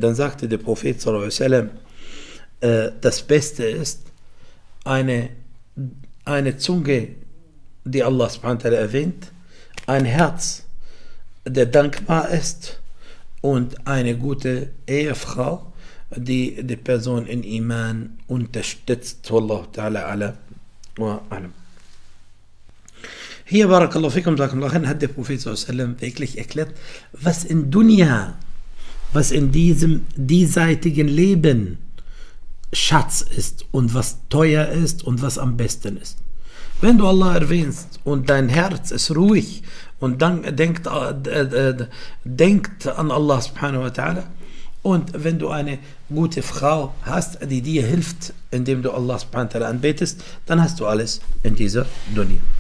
dann sagte der Prophet sallallahu alaihi wasallam, das Beste ist eine Zunge, die Allah subhanahu wa ta'ala erwähnt, ein Herz, der dankbar ist und eine gute Ehefrau, die die Person in Iman unterstützt. Wallahu ta'ala ala wa alam. Hier, barakallahu fikum, hat der Prophet sallallahu alaihi wasallam wirklich erklärt, was in Dunya, was in diesem diesseitigen Leben Schatz ist und was teuer ist und was am besten ist. Wenn du Allah erwähnst und dein Herz ist ruhig und dann denkt an Allah subhanahu wa ta'ala, und wenn du eine gute Frau hast, die dir hilft, indem du Allah subhanahu wa ta'ala anbetest, dann hast du alles in dieser Dunya.